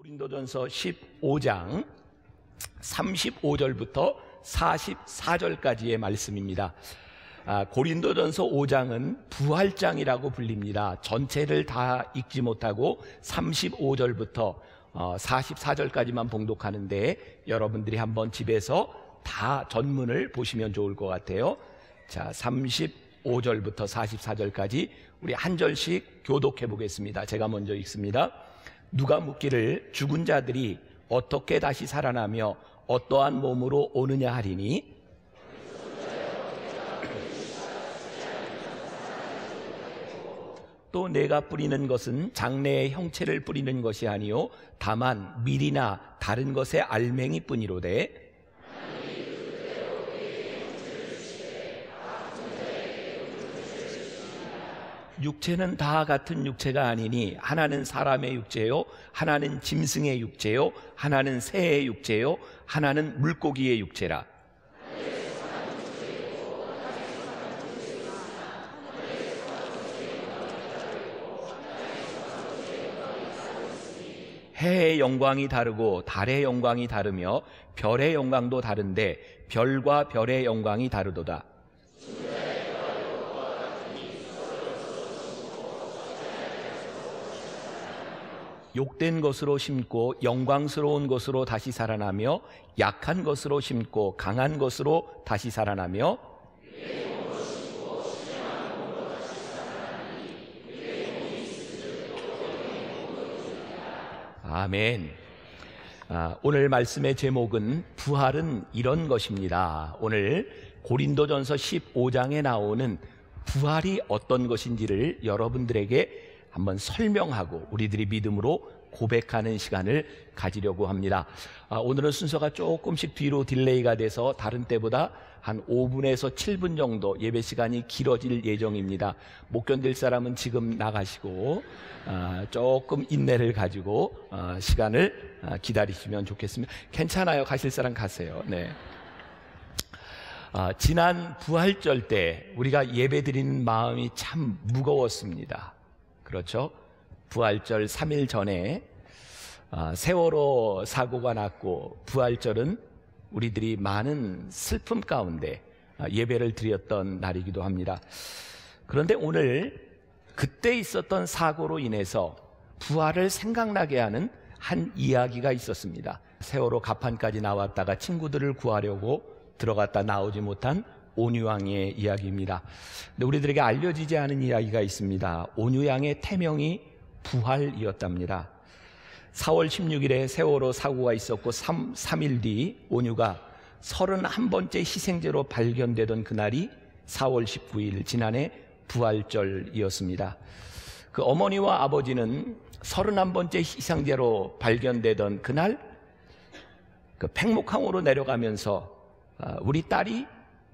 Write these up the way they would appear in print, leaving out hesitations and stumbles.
고린도전서 15장 35절부터 44절까지의 말씀입니다. 고린도전서 5장은 부활장이라고 불립니다. 전체를 다 읽지 못하고 35절부터 44절까지만 봉독하는데 여러분들이 한번 집에서 다 전문을 보시면 좋을 것 같아요. 자, 35절부터 44절까지 우리 한 절씩 교독해 보겠습니다. 제가 먼저 읽습니다. 누가 묻기를 죽은 자들이 어떻게 다시 살아나며 어떠한 몸으로 오느냐 하리니 또 내가 뿌리는 것은 장래의 형체를 뿌리는 것이 아니요 다만 밀이나 다른 것의 알맹이 뿐이로되 육체는 다 같은 육체가 아니니 하나는 사람의 육체요 하나는 짐승의 육체요 하나는 새의 육체요 하나는 물고기의 육체라. 해의 영광이 다르고 달의 영광이 다르며 별의 영광도 다른데 별과 별의 영광이 다르도다. 욕된 것으로 심고 영광스러운 것으로 다시 살아나며 약한 것으로 심고 강한 것으로 다시 살아나며 아멘. 오늘 말씀의 제목은 부활은 이런 것입니다. 오늘 고린도전서 15장에 나오는 부활이 어떤 것인지를 여러분들에게 한번 설명하고 우리들이 믿음으로 고백하는 시간을 가지려고 합니다. 오늘은 순서가 조금씩 뒤로 딜레이가 돼서 다른 때보다 한 5분에서 7분 정도 예배 시간이 길어질 예정입니다. 못 견딜 사람은 지금 나가시고 조금 인내를 가지고 시간을 기다리시면 좋겠습니다. 괜찮아요. 가실 사람 가세요. 네. 지난 부활절 때 우리가 예배 드리는 마음이 참 무거웠습니다. 그렇죠? 부활절 3일 전에 세월호 사고가 났고 부활절은 우리들이 많은 슬픔 가운데 예배를 드렸던 날이기도 합니다. 그런데 오늘 그때 있었던 사고로 인해서 부활을 생각나게 하는 한 이야기가 있었습니다. 세월호 갑판까지 나왔다가 친구들을 구하려고 들어갔다 나오지 못한 온유왕의 이야기입니다. 근데 우리들에게 알려지지 않은 이야기가 있습니다. 온유왕의 태명이 부활이었답니다. 4월 16일에 세월호 사고가 있었고 3일 뒤 온유가 31번째 희생제로 발견되던 그날이 4월 19일 지난해 부활절이었습니다. 그 어머니와 아버지는 31번째 희생제로 발견되던 그날 그 팽목항으로 내려가면서 우리 딸이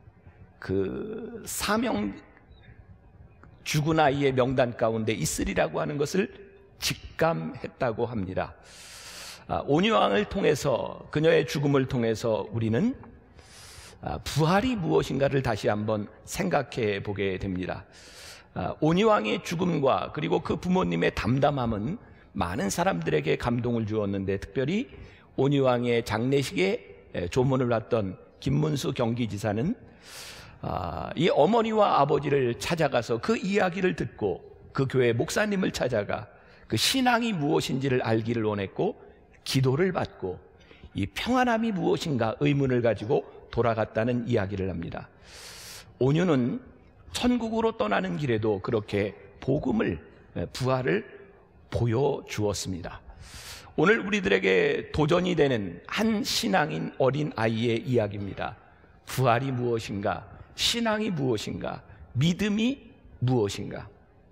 그 사명 죽은 아이의 명단 가운데 있으리라고 하는 것을 직감했다고 합니다. 온유왕을 통해서 그녀의 죽음을 통해서 우리는 부활이 무엇인가를 다시 한번 생각해 보게 됩니다. 온유왕의 죽음과 그리고 그 부모님의 담담함은 많은 사람들에게 감동을 주었는데 특별히 온유왕의 장례식에 조문을 왔던 김문수 경기지사는 이 어머니와 아버지를 찾아가서 그 이야기를 듣고 그 교회 목사님을 찾아가 그 신앙이 무엇인지를 알기를 원했고 기도를 받고 이 평안함이 무엇인가 의문을 가지고 돌아갔다는 이야기를 합니다. 온유는 천국으로 떠나는 길에도 그렇게 복음을 부활을 보여주었습니다. 오늘 우리들에게 도전이 되는 한 신앙인 어린 아이의 이야기입니다. 부활이 무엇인가? 신앙이 무엇인가? 믿음이 무엇인가?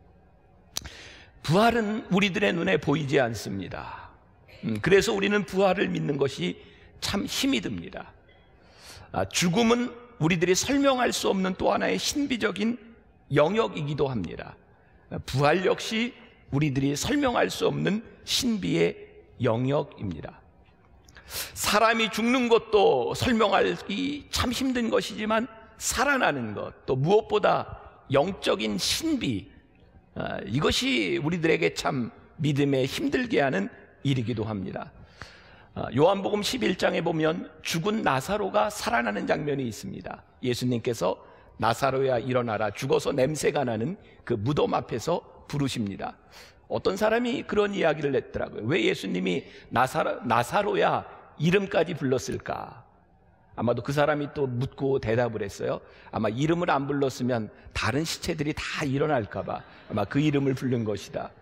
부활은 우리들의 눈에 보이지 않습니다. 그래서 우리는 부활을 믿는 것이 참 힘이 듭니다. 죽음은 우리들이 설명할 수 없는 또 하나의 신비적인 영역이기도 합니다. 부활 역시 우리들이 설명할 수 없는 신비의 영역입니다. 사람이 죽는 것도 설명하기 참 힘든 것이지만 살아나는 것, 또 무엇보다 영적인 신비, 이것이 우리들에게 참 믿음에 힘들게 하는 일이기도 합니다. 요한복음 11장에 보면 죽은 나사로가 살아나는 장면이 있습니다. 예수님께서 나사로야 일어나라, 죽어서 냄새가 나는 그 무덤 앞에서 부르십니다. 어떤 사람이 그런 이야기를 냈더라고요. 왜 예수님이 나사로야 이름까지 불렀을까? 아마도 그 사람이 또 묻고 대답을 했어요. 아마 이름을 안 불렀으면 다른 시체들이 다 일어날까 봐 아마 그 이름을 부른 것이다.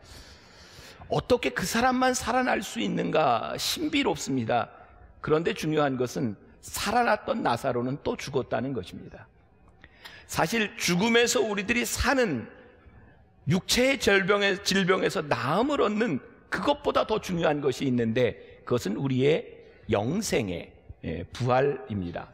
어떻게 그 사람만 살아날 수 있는가 신비롭습니다. 그런데 중요한 것은 살아났던 나사로는 또 죽었다는 것입니다. 사실 죽음에서 우리들이 사는 육체의 질병에서 나음을 얻는 그것보다 더 중요한 것이 있는데 그것은 우리의 영생의 부활입니다.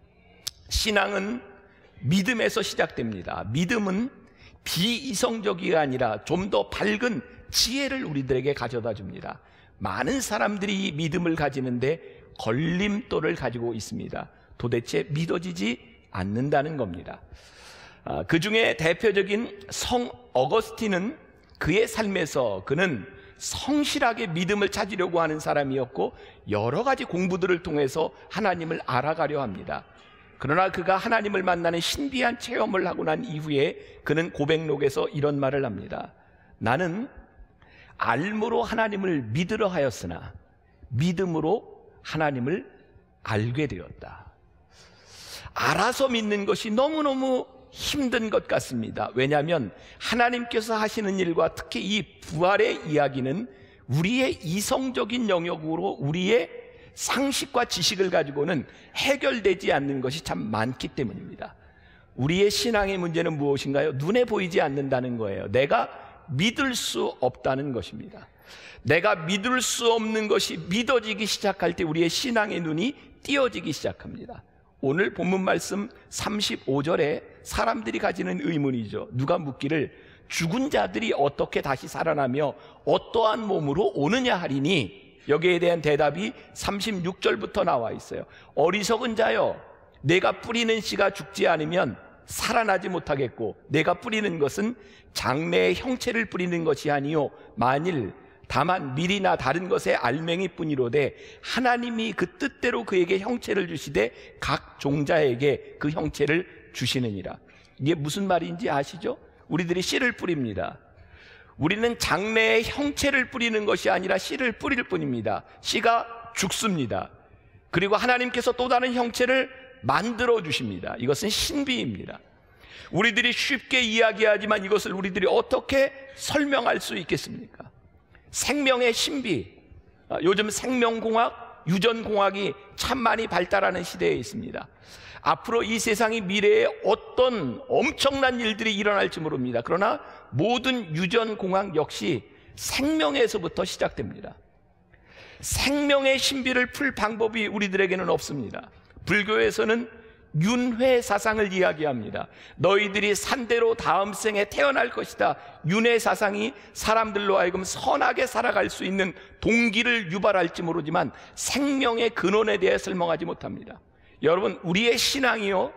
신앙은 믿음에서 시작됩니다. 믿음은 비이성적이 아니라 좀 더 밝은 지혜를 우리들에게 가져다 줍니다. 많은 사람들이 믿음을 가지는데 걸림돌을 가지고 있습니다. 도대체 믿어지지 않는다는 겁니다. 그 중에 대표적인 성 어거스틴은 그의 삶에서 그는 성실하게 믿음을 찾으려고 하는 사람이었고 여러 가지 공부들을 통해서 하나님을 알아가려 합니다. 그러나 그가 하나님을 만나는 신비한 체험을 하고 난 이후에 그는 고백록에서 이런 말을 합니다. 나는 알므로 하나님을 믿으려 하였으나 믿음으로 하나님을 알게 되었다. 알아서 믿는 것이 너무너무 힘든 것 같습니다. 왜냐하면 하나님께서 하시는 일과 특히 이 부활의 이야기는 우리의 이성적인 영역으로 우리의 상식과 지식을 가지고는 해결되지 않는 것이 참 많기 때문입니다. 우리의 신앙의 문제는 무엇인가요? 눈에 보이지 않는다는 거예요. 내가 믿을 수 없다는 것입니다. 내가 믿을 수 없는 것이 믿어지기 시작할 때 우리의 신앙의 눈이 띄어지기 시작합니다. 오늘 본문 말씀 35절에 사람들이 가지는 의문이죠. 누가 묻기를 죽은 자들이 어떻게 다시 살아나며 어떠한 몸으로 오느냐 하리니, 여기에 대한 대답이 36절부터 나와 있어요. 어리석은 자여, 내가 뿌리는 씨가 죽지 않으면 살아나지 못하겠고 내가 뿌리는 것은 장래의 형체를 뿌리는 것이 아니요 만일 다만 밀이나 다른 것의 알맹이뿐이로되 하나님이 그 뜻대로 그에게 형체를 주시되 각 종자에게 그 형체를 주시느니라. 이게 무슨 말인지 아시죠? 우리들이 씨를 뿌립니다. 우리는 장래의 형체를 뿌리는 것이 아니라 씨를 뿌릴 뿐입니다. 씨가 죽습니다. 그리고 하나님께서 또 다른 형체를 만들어 주십니다. 이것은 신비입니다. 우리들이 쉽게 이야기하지만 이것을 우리들이 어떻게 설명할 수 있겠습니까? 생명의 신비, 요즘 생명공학, 유전공학이 참 많이 발달하는 시대에 있습니다. 앞으로 이 세상이 미래에 어떤 엄청난 일들이 일어날지 모릅니다. 그러나 모든 유전공학 역시 생명에서부터 시작됩니다. 생명의 신비를 풀 방법이 우리들에게는 없습니다. 불교에서는 윤회 사상을 이야기합니다. 너희들이 산대로 다음 생에 태어날 것이다. 윤회 사상이 사람들로 하여금 선하게 살아갈 수 있는 동기를 유발할지 모르지만 생명의 근원에 대해 설명하지 못합니다. 여러분, 우리의 신앙이요,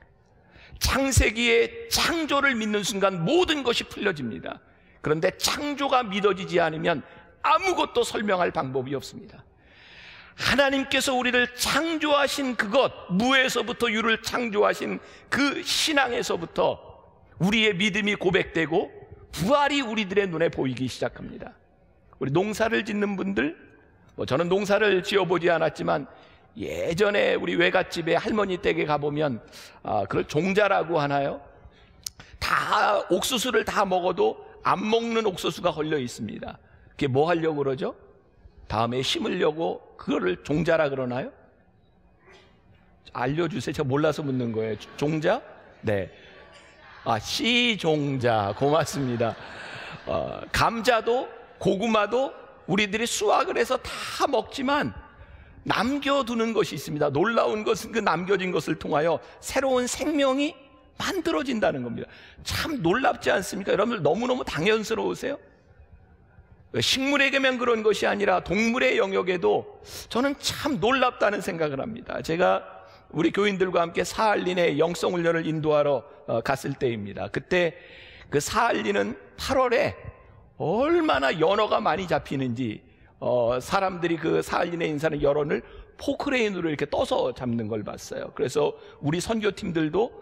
창세기의 창조를 믿는 순간 모든 것이 풀려집니다. 그런데 창조가 믿어지지 않으면 아무것도 설명할 방법이 없습니다. 하나님께서 우리를 창조하신 그것, 무에서부터 유를 창조하신 그 신앙에서부터 우리의 믿음이 고백되고 부활이 우리들의 눈에 보이기 시작합니다. 우리 농사를 짓는 분들, 저는 농사를 지어보지 않았지만 예전에 우리 외갓집에 할머니 댁에 가보면 그걸 종자라고 하나요? 다 옥수수를 다 먹어도 안 먹는 옥수수가 걸려 있습니다. 그게 뭐 하려고 그러죠? 다음에 심으려고 그거를 종자라 그러나요? 알려주세요. 제가 몰라서 묻는 거예요. 종자? 네. 씨종자. 고맙습니다. 감자도 고구마도 우리들이 수확을 해서 다 먹지만 남겨두는 것이 있습니다. 놀라운 것은 그 남겨진 것을 통하여 새로운 생명이 만들어진다는 겁니다. 참 놀랍지 않습니까? 여러분들 너무너무 당연스러우세요? 식물에게만 그런 것이 아니라 동물의 영역에도 저는 참 놀랍다는 생각을 합니다. 제가 우리 교인들과 함께 사할린의 영성훈련을 인도하러 갔을 때입니다. 그때 그 사할린은 8월에 얼마나 연어가 많이 잡히는지 사람들이 그 사할린에 인사하는 여론을 포크레인으로 이렇게 떠서 잡는 걸 봤어요. 그래서 우리 선교팀들도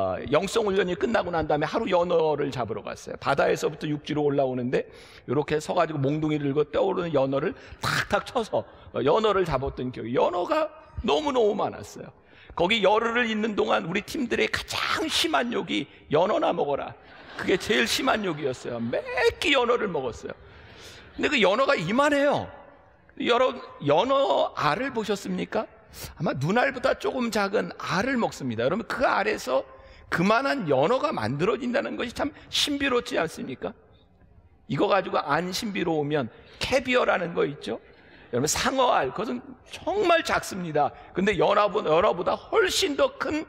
영성훈련이 끝나고 난 다음에 하루 연어를 잡으러 갔어요. 바다에서부터 육지로 올라오는데 이렇게 서가지고 몽둥이 들고 떠오르는 연어를 탁탁 쳐서 연어를 잡았던 기억이, 연어가 너무너무 많았어요. 거기 열흘을 있는 동안 우리 팀들의 가장 심한 욕이 연어나 먹어라, 그게 제일 심한 욕이었어요. 매끼 연어를 먹었어요. 근데 그 연어가 이만해요. 여러분, 연어 알을 보셨습니까? 아마 눈알보다 조금 작은 알을 먹습니다. 여러분, 그 알에서 그만한 연어가 만들어진다는 것이 참 신비롭지 않습니까? 이거 가지고 안 신비로우면 캐비어라는 거 있죠? 여러분, 상어알, 그것은 정말 작습니다. 근데 연어보다 훨씬 더 큰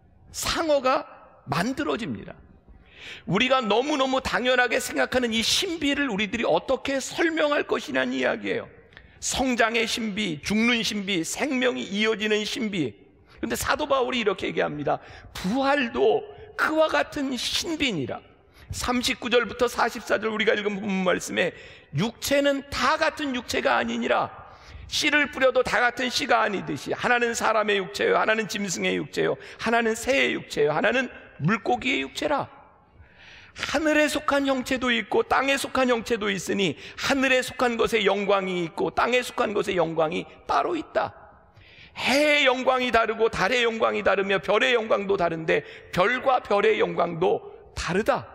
상어가 만들어집니다. 우리가 너무너무 당연하게 생각하는 이 신비를 우리들이 어떻게 설명할 것이냐는 이야기예요. 성장의 신비, 죽는 신비, 생명이 이어지는 신비. 그런데 사도 바울이 이렇게 얘기합니다. 부활도 그와 같은 신비니라. 39절부터 44절 우리가 읽은 본문 말씀에 육체는 다 같은 육체가 아니니라. 씨를 뿌려도 다 같은 씨가 아니듯이 하나는 사람의 육체요, 하나는 짐승의 육체요, 하나는 새의 육체요, 하나는 물고기의 육체라. 하늘에 속한 형체도 있고 땅에 속한 형체도 있으니 하늘에 속한 것의 영광이 있고 땅에 속한 것의 영광이 따로 있다. 해의 영광이 다르고 달의 영광이 다르며 별의 영광도 다른데 별과 별의 영광도 다르다.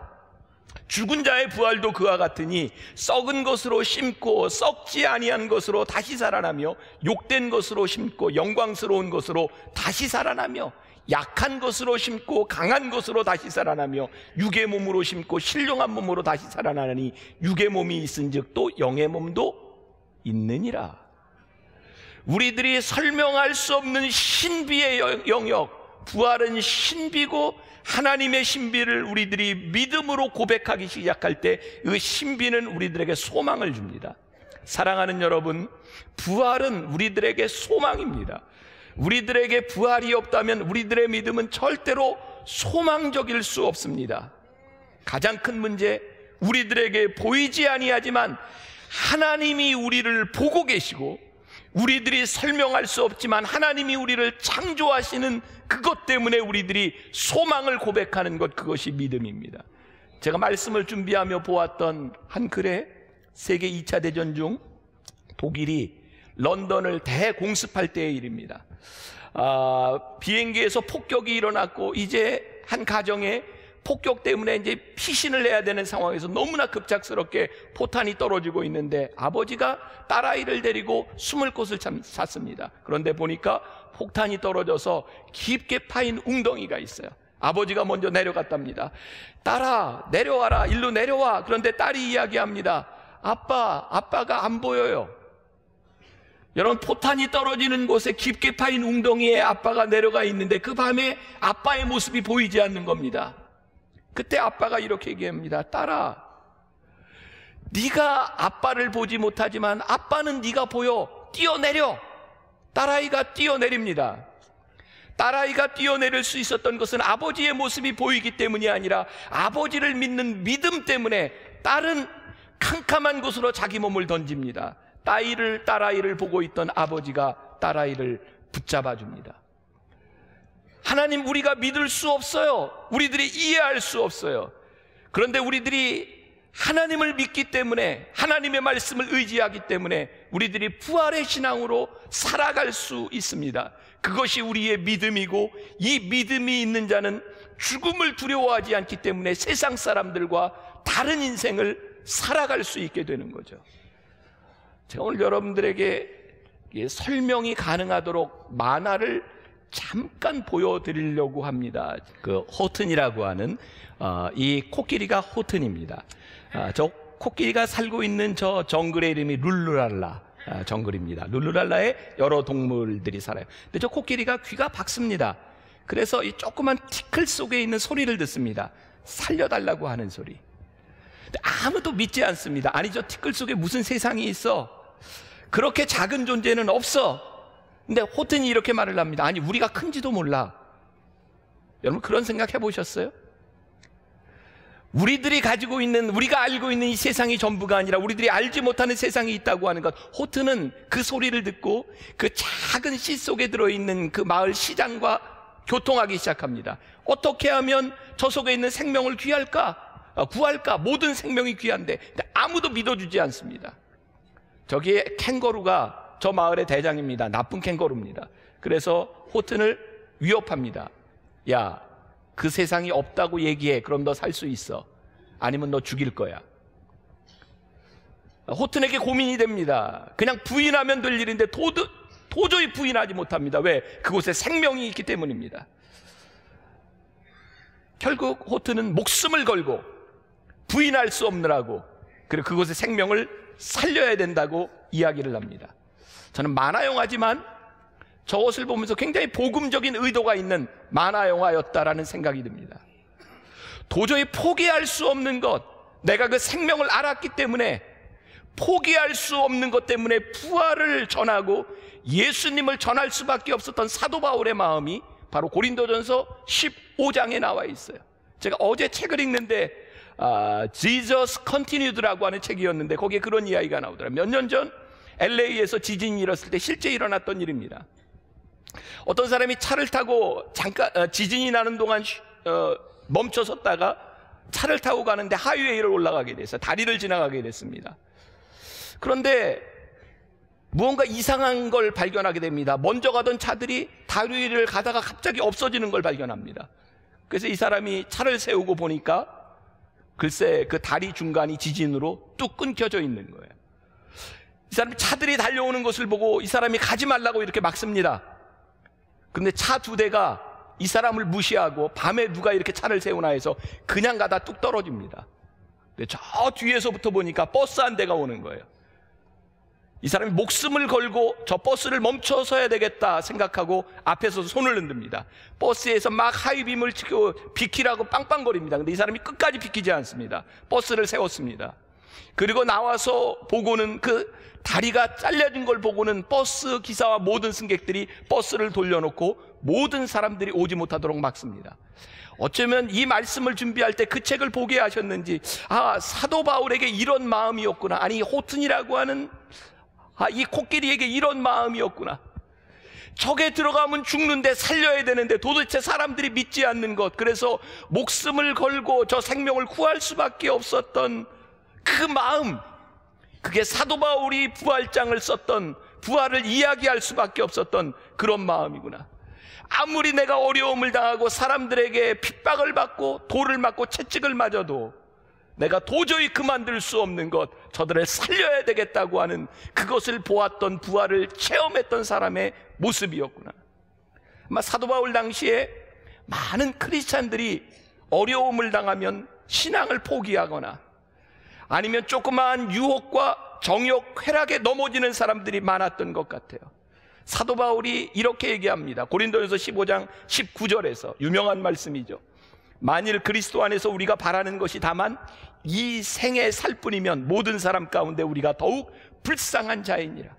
죽은 자의 부활도 그와 같으니 썩은 것으로 심고 썩지 아니한 것으로 다시 살아나며 욕된 것으로 심고 영광스러운 것으로 다시 살아나며 약한 것으로 심고 강한 것으로 다시 살아나며 육의 몸으로 심고 신령한 몸으로 다시 살아나니 육의 몸이 있은즉 또 영의 몸도 있느니라. 우리들이 설명할 수 없는 신비의 영역, 부활은 신비고 하나님의 신비를 우리들이 믿음으로 고백하기 시작할 때 그 신비는 우리들에게 소망을 줍니다. 사랑하는 여러분, 부활은 우리들에게 소망입니다. 우리들에게 부활이 없다면 우리들의 믿음은 절대로 소망적일 수 없습니다. 가장 큰 문제, 우리들에게 보이지 아니하지만 하나님이 우리를 보고 계시고 우리들이 설명할 수 없지만 하나님이 우리를 창조하시는 그것 때문에 우리들이 소망을 고백하는 것, 그것이 믿음입니다. 제가 말씀을 준비하며 보았던 한 글에 세계 2차 대전 중 독일이 런던을 대공습할 때의 일입니다. 비행기에서 폭격이 일어났고 이제 한 가정에 폭격 때문에 이제 피신을 해야 되는 상황에서 너무나 급작스럽게 포탄이 떨어지고 있는데 아버지가 딸아이를 데리고 숨을 곳을 찾습니다. 그런데 보니까 폭탄이 떨어져서 깊게 파인 웅덩이가 있어요. 아버지가 먼저 내려갔답니다. 딸아, 내려와라, 일로 내려와. 그런데 딸이 이야기합니다. 아빠가 안 보여요. 여러분, 포탄이 떨어지는 곳에 깊게 파인 웅덩이에 아빠가 내려가 있는데 그 밤에 아빠의 모습이 보이지 않는 겁니다. 그때 아빠가 이렇게 얘기합니다. 딸아, 네가 아빠를 보지 못하지만 아빠는 네가 보여. 뛰어내려. 딸아이가 뛰어내립니다. 딸아이가 뛰어내릴 수 있었던 것은 아버지의 모습이 보이기 때문이 아니라 아버지를 믿는 믿음 때문에 딸은 캄캄한 곳으로 자기 몸을 던집니다. 딸아이를 보고 있던 아버지가 딸아이를 붙잡아 줍니다. 하나님, 우리가 믿을 수 없어요. 우리들이 이해할 수 없어요. 그런데 우리들이 하나님을 믿기 때문에, 하나님의 말씀을 의지하기 때문에 우리들이 부활의 신앙으로 살아갈 수 있습니다. 그것이 우리의 믿음이고, 이 믿음이 있는 자는 죽음을 두려워하지 않기 때문에 세상 사람들과 다른 인생을 살아갈 수 있게 되는 거죠. 제가 오늘 여러분들에게 설명이 가능하도록 만화를 잠깐 보여드리려고 합니다. 그 호튼이라고 하는 이 코끼리가 호튼입니다. 저 코끼리가 살고 있는 저 정글의 이름이 룰루랄라 정글입니다. 룰루랄라에 여러 동물들이 살아요. 근데 저 코끼리가 귀가 박습니다. 그래서 이 조그만 티클 속에 있는 소리를 듣습니다. 살려달라고 하는 소리. 근데 아무도 믿지 않습니다. 아니, 저 티끌 속에 무슨 세상이 있어? 그렇게 작은 존재는 없어. 근데 호튼이 이렇게 말을 합니다. 아니, 우리가 큰지도 몰라. 여러분, 그런 생각 해보셨어요? 우리들이 가지고 있는, 우리가 알고 있는 이 세상이 전부가 아니라 우리들이 알지 못하는 세상이 있다고 하는 것. 호트는 그 소리를 듣고 그 작은 씨 속에 들어있는 그 마을 시장과 교통하기 시작합니다. 어떻게 하면 저 속에 있는 생명을 구할까? 모든 생명이 귀한데 아무도 믿어주지 않습니다. 저기에 캥거루가 저 마을의 대장입니다. 나쁜 캥거루입니다. 그래서 호튼을 위협합니다. 야, 그 세상이 없다고 얘기해. 그럼 너 살 수 있어. 아니면 너 죽일 거야. 호튼에게 고민이 됩니다. 그냥 부인하면 될 일인데 도저히 부인하지 못합니다. 왜? 그곳에 생명이 있기 때문입니다. 결국 호튼은 목숨을 걸고 부인할 수 없느라고, 그리고 그곳의 생명을 살려야 된다고 이야기를 합니다. 저는 만화 영화지만 저것을 보면서 굉장히 복음적인 의도가 있는 만화 영화였다라는 생각이 듭니다. 도저히 포기할 수 없는 것, 내가 그 생명을 알았기 때문에 포기할 수 없는 것 때문에 부활을 전하고 예수님을 전할 수밖에 없었던 사도 바울의 마음이 바로 고린도전서 15장에 나와 있어요. 제가 어제 책을 읽는데 Jesus Continued라고 하는 책이었는데 거기에 그런 이야기가 나오더라고요. 몇 년 전 LA에서 지진이 일었을 때 실제 일어났던 일입니다. 어떤 사람이 차를 타고 잠깐 지진이 나는 동안 멈춰섰다가 차를 타고 가는데 하이웨이를 올라가게 됐어요. 다리를 지나가게 됐습니다. 그런데 무언가 이상한 걸 발견하게 됩니다. 먼저 가던 차들이 다리를 가다가 갑자기 없어지는 걸 발견합니다. 그래서 이 사람이 차를 세우고 보니까 글쎄 그 다리 중간이 지진으로 뚝 끊겨져 있는 거예요. 이 사람이 차들이 달려오는 것을 보고 이 사람이 가지 말라고 이렇게 막습니다. 근데 차 두 대가 이 사람을 무시하고 밤에 누가 이렇게 차를 세우나 해서 그냥 가다 뚝 떨어집니다. 근데 저 뒤에서부터 보니까 버스 한 대가 오는 거예요. 이 사람이 목숨을 걸고 저 버스를 멈춰서야 되겠다 생각하고 앞에서 손을 흔듭니다. 버스에서 막 하이빔을 치고 비키라고 빵빵거립니다. 근데 이 사람이 끝까지 비키지 않습니다. 버스를 세웠습니다. 그리고 나와서 보고는 그 다리가 잘려진 걸 보고는 버스 기사와 모든 승객들이 버스를 돌려놓고 모든 사람들이 오지 못하도록 막습니다. 어쩌면 이 말씀을 준비할 때 그 책을 보게 하셨는지, 사도 바울에게 이런 마음이었구나. 아니, 호튼이라고 하는 이 코끼리에게 이런 마음이었구나. 적에 들어가면 죽는데 살려야 되는데 도대체 사람들이 믿지 않는 것, 그래서 목숨을 걸고 저 생명을 구할 수밖에 없었던 그 마음, 그게 사도 바울이 부활장을 썼던, 부활을 이야기할 수밖에 없었던 그런 마음이구나. 아무리 내가 어려움을 당하고 사람들에게 핍박을 받고 돌을 맞고 채찍을 맞아도 내가 도저히 그만둘 수 없는 것, 저들을 살려야 되겠다고 하는 그것을 보았던, 부활을 체험했던 사람의 모습이었구나. 아마 사도 바울 당시에 많은 크리스찬들이 어려움을 당하면 신앙을 포기하거나 아니면 조그마한 유혹과 정욕, 쾌락에 넘어지는 사람들이 많았던 것 같아요. 사도 바울이 이렇게 얘기합니다. 고린도전서 15장 19절에서 유명한 말씀이죠. 만일 그리스도 안에서 우리가 바라는 것이 다만 이 생에 살 뿐이면 모든 사람 가운데 우리가 더욱 불쌍한 자이니라.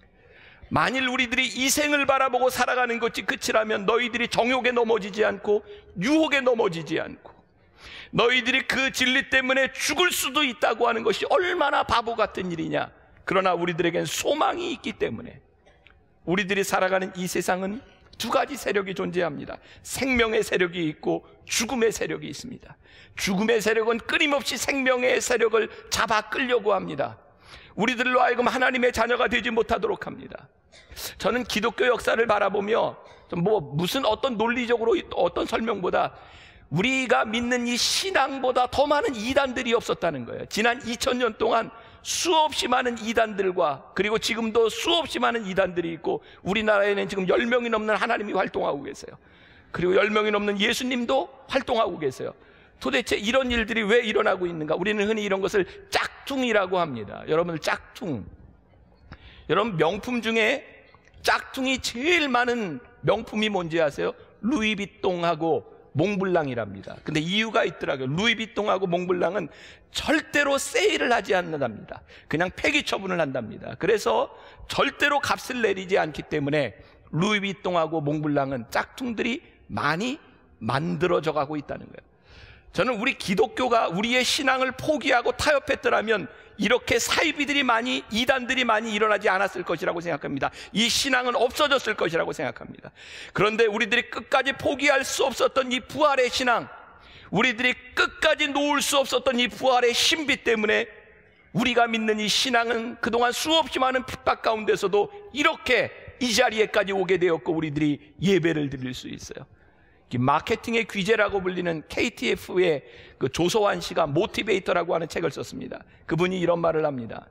만일 우리들이 이 생을 바라보고 살아가는 것이 끝이라면 너희들이 정욕에 넘어지지 않고 유혹에 넘어지지 않고 너희들이 그 진리 때문에 죽을 수도 있다고 하는 것이 얼마나 바보 같은 일이냐. 그러나 우리들에겐 소망이 있기 때문에 우리들이 살아가는 이 세상은 두 가지 세력이 존재합니다. 생명의 세력이 있고 죽음의 세력이 있습니다. 죽음의 세력은 끊임없이 생명의 세력을 잡아 끌려고 합니다. 우리들로 하여금 하나님의 자녀가 되지 못하도록 합니다. 저는 기독교 역사를 바라보며 무슨 어떤 논리적으로 어떤 설명보다 우리가 믿는 이 신앙보다 더 많은 이단들이 없었다는 거예요. 지난 2000년 동안 수없이 많은 이단들과 그리고 지금도 수없이 많은 이단들이 있고 우리나라에는 지금 10명이 넘는 하나님이 활동하고 계세요. 그리고 10명이 넘는 예수님도 활동하고 계세요. 도대체 이런 일들이 왜 일어나고 있는가? 우리는 흔히 이런 것을 짝퉁이라고 합니다. 여러분들 짝퉁, 여러분 명품 중에 짝퉁이 제일 많은 명품이 뭔지 아세요? 루이비통하고 몽블랑이랍니다. 근데 이유가 있더라고요. 루이비통하고 몽블랑은 절대로 세일을 하지 않는답니다. 그냥 폐기 처분을 한답니다. 그래서 절대로 값을 내리지 않기 때문에 루이비통하고 몽블랑은 짝퉁들이 많이 만들어져 가고 있다는 거예요. 저는 우리 기독교가 우리의 신앙을 포기하고 타협했더라면 이렇게 사이비들이 많이, 이단들이 많이 일어나지 않았을 것이라고 생각합니다. 이 신앙은 없어졌을 것이라고 생각합니다. 그런데 우리들이 끝까지 포기할 수 없었던 이 부활의 신앙, 우리들이 끝까지 놓을 수 없었던 이 부활의 신비 때문에 우리가 믿는 이 신앙은 그동안 수없이 많은 핍박 가운데서도 이렇게 이 자리에까지 오게 되었고 우리들이 예배를 드릴 수 있어요. 마케팅의 귀재라고 불리는 KTF의 그 조서환 씨가 모티베이터라고 하는 책을 썼습니다. 그분이 이런 말을 합니다.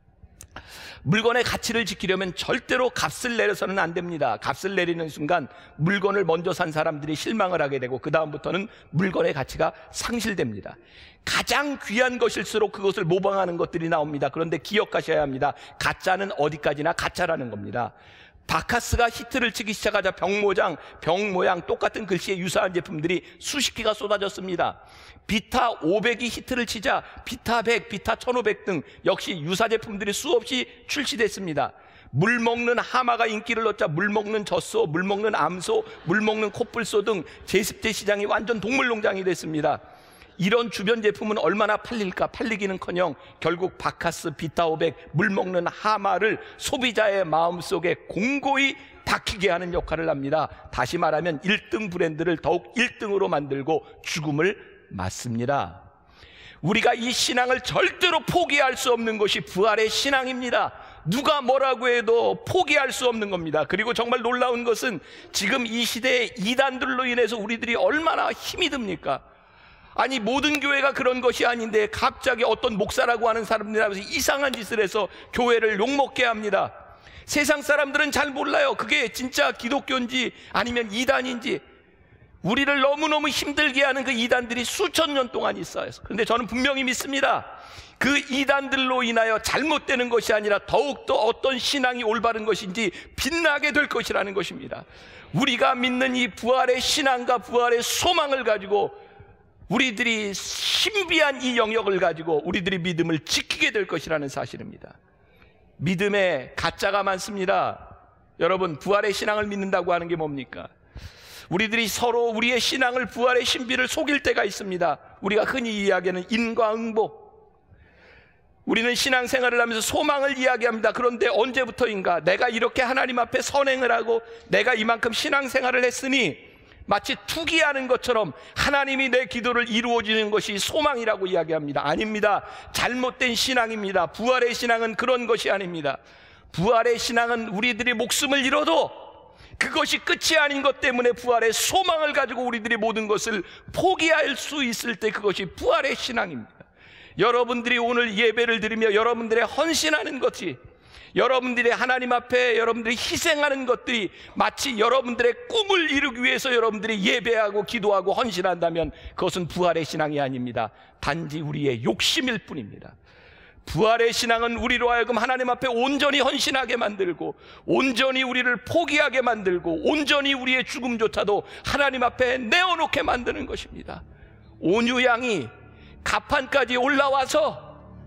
물건의 가치를 지키려면 절대로 값을 내려서는 안 됩니다. 값을 내리는 순간 물건을 먼저 산 사람들이 실망을 하게 되고 그 다음부터는 물건의 가치가 상실됩니다. 가장 귀한 것일수록 그것을 모방하는 것들이 나옵니다. 그런데 기억하셔야 합니다. 가짜는 어디까지나 가짜라는 겁니다. 바카스가 히트를 치기 시작하자 병 모양 똑같은 글씨에 유사한 제품들이 수십 개가 쏟아졌습니다. 비타 500이 히트를 치자 비타 100, 비타 1500 등 역시 유사 제품들이 수없이 출시됐습니다. 물 먹는 하마가 인기를 얻자 물 먹는 젖소, 물 먹는 암소, 물 먹는 코뿔소 등 제습제 시장이 완전 동물농장이 됐습니다. 이런 주변 제품은 얼마나 팔릴까? 팔리기는커녕 결국 바카스, 비타 500, 물 먹는 하마를 소비자의 마음속에 공고히 박히게 하는 역할을 합니다. 다시 말하면 1등 브랜드를 더욱 1등으로 만들고 죽음을 맞습니다. 우리가 이 신앙을 절대로 포기할 수 없는 것이 부활의 신앙입니다. 누가 뭐라고 해도 포기할 수 없는 겁니다. 그리고 정말 놀라운 것은 지금 이 시대의 이단들로 인해서 우리들이 얼마나 힘이 듭니까? 아니 모든 교회가 그런 것이 아닌데 갑자기 어떤 목사라고 하는 사람들이 하면서 이상한 짓을 해서 교회를 욕먹게 합니다. 세상 사람들은 잘 몰라요. 그게 진짜 기독교인지 아니면 이단인지. 우리를 너무너무 힘들게 하는 그 이단들이 수천 년 동안 있어요. 그런데 저는 분명히 믿습니다. 그 이단들로 인하여 잘못되는 것이 아니라 더욱더 어떤 신앙이 올바른 것인지 빛나게 될 것이라는 것입니다. 우리가 믿는 이 부활의 신앙과 부활의 소망을 가지고 우리들이 신비한 이 영역을 가지고 우리들이 믿음을 지키게 될 것이라는 사실입니다. 믿음에 가짜가 많습니다. 여러분, 부활의 신앙을 믿는다고 하는 게 뭡니까? 우리들이 서로 우리의 신앙을, 부활의 신비를 속일 때가 있습니다. 우리가 흔히 이야기하는 인과응보. 우리는 신앙생활을 하면서 소망을 이야기합니다. 그런데 언제부터인가 내가 이렇게 하나님 앞에 선행을 하고 내가 이만큼 신앙생활을 했으니 마치 투기하는 것처럼 하나님이 내 기도를 이루어지는 것이 소망이라고 이야기합니다. 아닙니다. 잘못된 신앙입니다. 부활의 신앙은 그런 것이 아닙니다. 부활의 신앙은 우리들이 목숨을 잃어도 그것이 끝이 아닌 것 때문에 부활의 소망을 가지고 우리들이 모든 것을 포기할 수 있을 때 그것이 부활의 신앙입니다. 여러분들이 오늘 예배를 드리며 여러분들의 헌신하는 것이, 여러분들이 하나님 앞에 여러분들이 희생하는 것들이 마치 여러분들의 꿈을 이루기 위해서 여러분들이 예배하고 기도하고 헌신한다면 그것은 부활의 신앙이 아닙니다. 단지 우리의 욕심일 뿐입니다. 부활의 신앙은 우리로 하여금 하나님 앞에 온전히 헌신하게 만들고 온전히 우리를 포기하게 만들고 온전히 우리의 죽음조차도 하나님 앞에 내어놓게 만드는 것입니다. 온유양이 가판까지 올라와서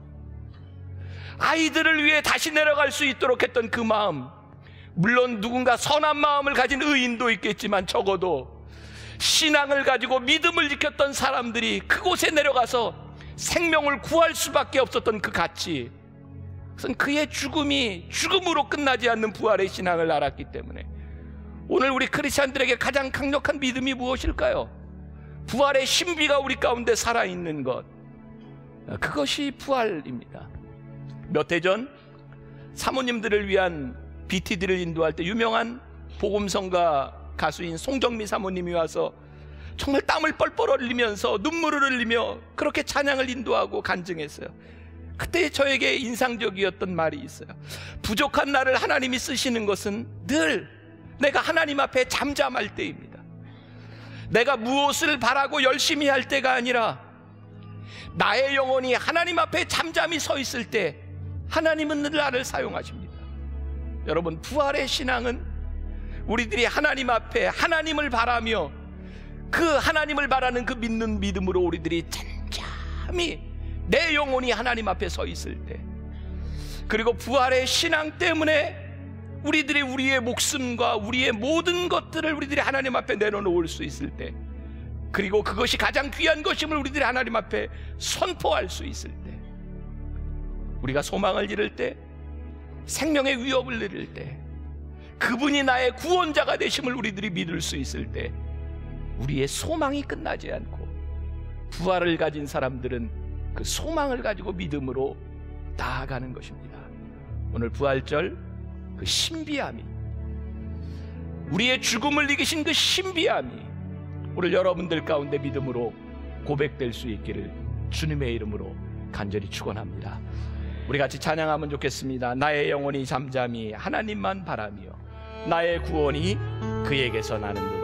아이들을 위해 다시 내려갈 수 있도록 했던 그 마음, 물론 누군가 선한 마음을 가진 의인도 있겠지만 적어도 신앙을 가지고 믿음을 지켰던 사람들이 그곳에 내려가서 생명을 구할 수밖에 없었던 그 가치, 그것은 그의 죽음이 죽음으로 끝나지 않는 부활의 신앙을 알았기 때문에 오늘 우리 크리스찬들에게 가장 강력한 믿음이 무엇일까요? 부활의 신비가 우리 가운데 살아있는 것, 그것이 부활입니다. 몇 해 전 사모님들을 위한 BTD를 인도할 때 유명한 복음성가 가수인 송정미 사모님이 와서 정말 땀을 뻘뻘 흘리면서 눈물을 흘리며 그렇게 찬양을 인도하고 간증했어요. 그때 저에게 인상적이었던 말이 있어요. 부족한 나를 하나님이 쓰시는 것은 늘 내가 하나님 앞에 잠잠할 때입니다. 내가 무엇을 바라고 열심히 할 때가 아니라 나의 영혼이 하나님 앞에 잠잠히 서 있을 때 하나님은 늘 나를 사용하십니다. 여러분, 부활의 신앙은 우리들이 하나님 앞에 하나님을 바라며 그 하나님을 바라는 그 믿는 믿음으로 우리들이 잠잠히 내 영혼이 하나님 앞에 서 있을 때, 그리고 부활의 신앙 때문에 우리들이 우리의 목숨과 우리의 모든 것들을 우리들이 하나님 앞에 내려놓을 수 있을 때 그리고 그것이 가장 귀한 것임을 우리들이 하나님 앞에 선포할 수 있을 때, 우리가 소망을 잃을 때, 생명의 위협을 잃을 때, 그분이 나의 구원자가 되심을 우리들이 믿을 수 있을 때, 우리의 소망이 끝나지 않고, 부활을 가진 사람들은 그 소망을 가지고 믿음으로 나아가는 것입니다. 오늘 부활절 그 신비함이, 우리의 죽음을 이기신 그 신비함이 오늘 여러분들 가운데 믿음으로 고백될 수 있기를 주님의 이름으로 간절히 축원합니다. 우리 같이 찬양하면 좋겠습니다. 나의 영혼이 잠잠히 하나님만 바라며 나의 구원이 그에게서 나는도다.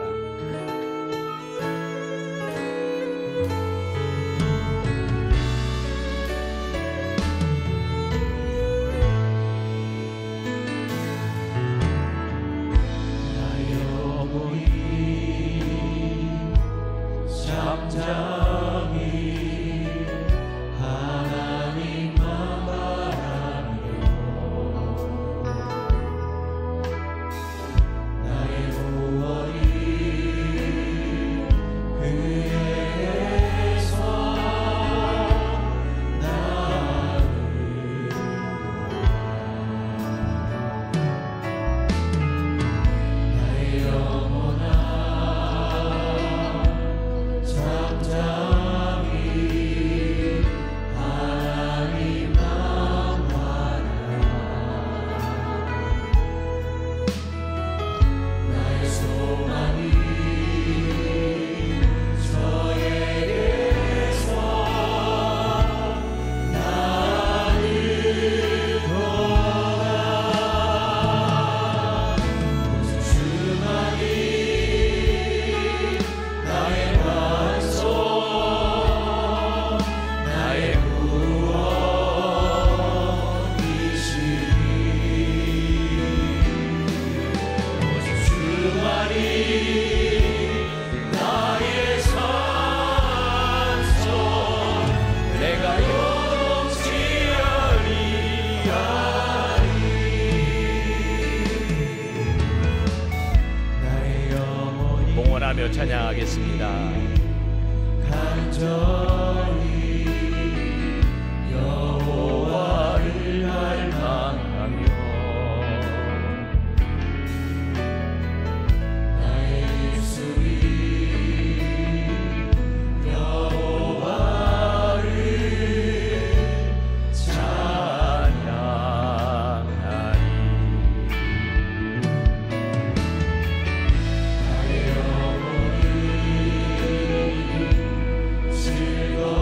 봉헌하며 찬양하겠습니다. 간절히 여호와를 갈망하며 나의 입술이 여호와를 찬양하리. 나의 영혼이 즐거워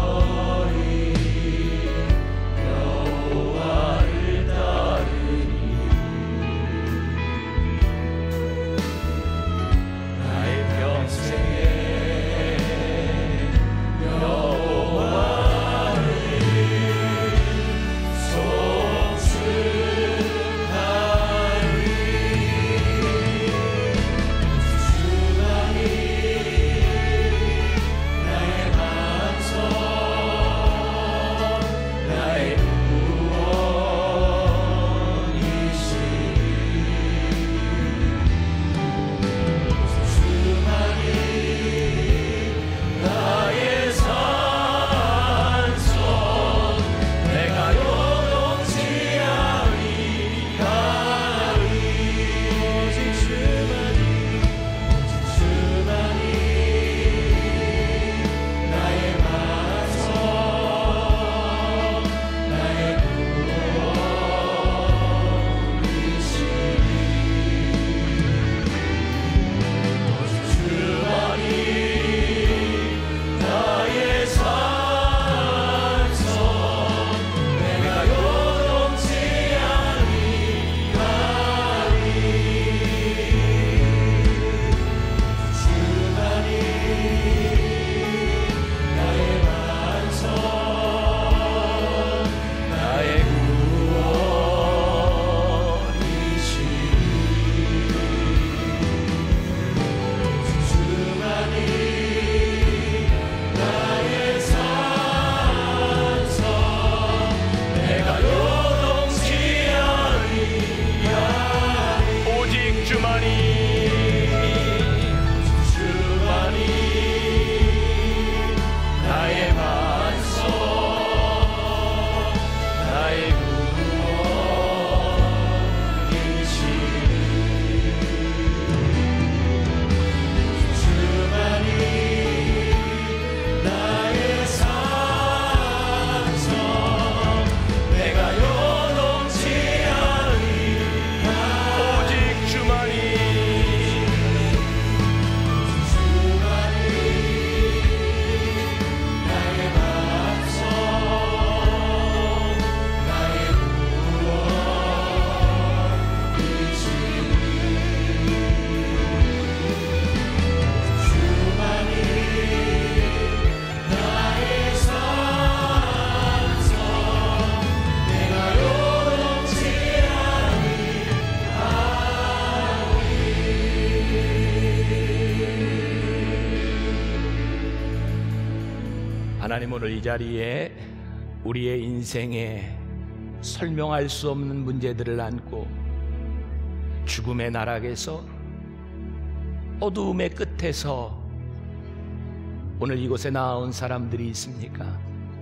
하나님, 오늘 이 자리에 우리의 인생에 설명할 수 없는 문제들을 안고 죽음의 나락에서, 어두움의 끝에서 오늘 이곳에 나온 사람들이 있습니까?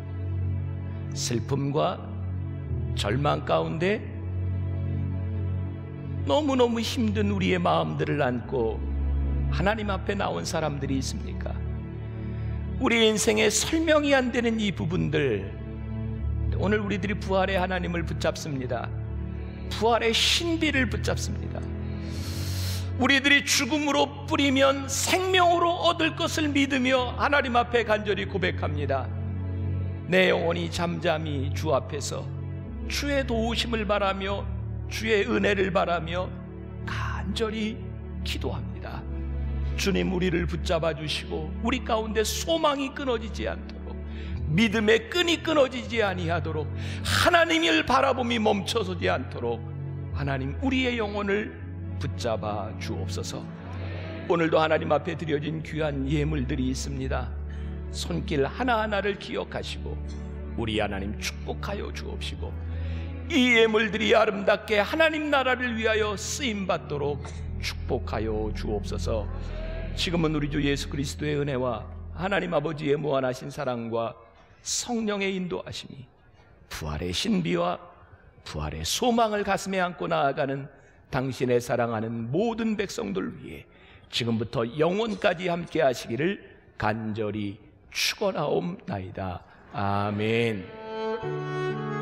슬픔과 절망 가운데 너무너무 힘든 우리의 마음들을 안고 하나님 앞에 나온 사람들이 있습니까? 우리 인생에 설명이 안 되는 이 부분들, 오늘 우리들이 부활의 하나님을 붙잡습니다. 부활의 신비를 붙잡습니다. 우리들이 죽음으로 뿌리면 생명으로 얻을 것을 믿으며 하나님 앞에 간절히 고백합니다. 내 영혼이 잠잠히 주 앞에서 주의 도우심을 바라며 주의 은혜를 바라며 간절히 기도합니다. 주님, 우리를 붙잡아 주시고 우리 가운데 소망이 끊어지지 않도록, 믿음의 끈이 끊어지지 아니하도록, 하나님을 바라봄이 멈춰서지 않도록 하나님, 우리의 영혼을 붙잡아 주옵소서. 오늘도 하나님 앞에 드려진 귀한 예물들이 있습니다. 손길 하나하나를 기억하시고 우리 하나님 축복하여 주옵시고, 이 예물들이 아름답게 하나님 나라를 위하여 쓰임받도록 축복하여 주옵소서. 지금은 우리 주 예수 그리스도의 은혜와 하나님 아버지의 무한하신 사랑과 성령의 인도하심이, 부활의 신비와 부활의 소망을 가슴에 안고 나아가는 당신의 사랑하는 모든 백성들 위해 지금부터 영원까지 함께 하시기를 간절히 축원하옵나이다. 아멘.